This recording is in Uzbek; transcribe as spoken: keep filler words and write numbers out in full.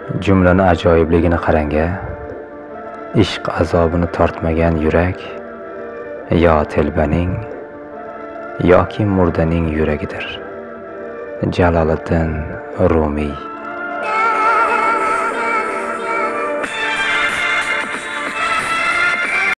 Jumlani ajoyibligini qarang-a. Ishq azobini tortmagan yurak yo telbaning yoki murdaning yuragidir. Jaloliddin Rumiy.